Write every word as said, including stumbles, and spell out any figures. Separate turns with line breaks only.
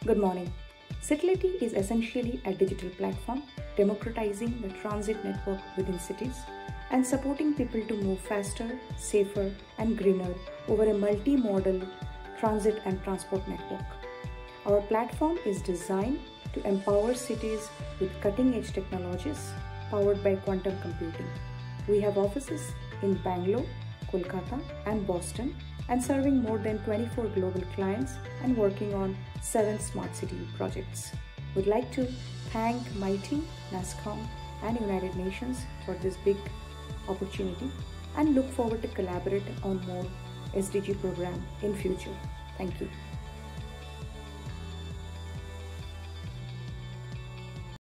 Good morning. Citility is essentially a digital platform democratizing the transit network within cities and supporting people to move faster, safer, and greener over a multi-modal transit and transport network. Our platform is designed to empower cities with cutting-edge technologies powered by quantum computing. We have offices in Bangalore, Kolkata, and Boston, and serving more than twenty-four global clients and working on seven smart city projects. We'd like to thank MeitY, NASSCOM, and United Nations for this big opportunity and look forward to collaborate on more S D G program in future. Thank you.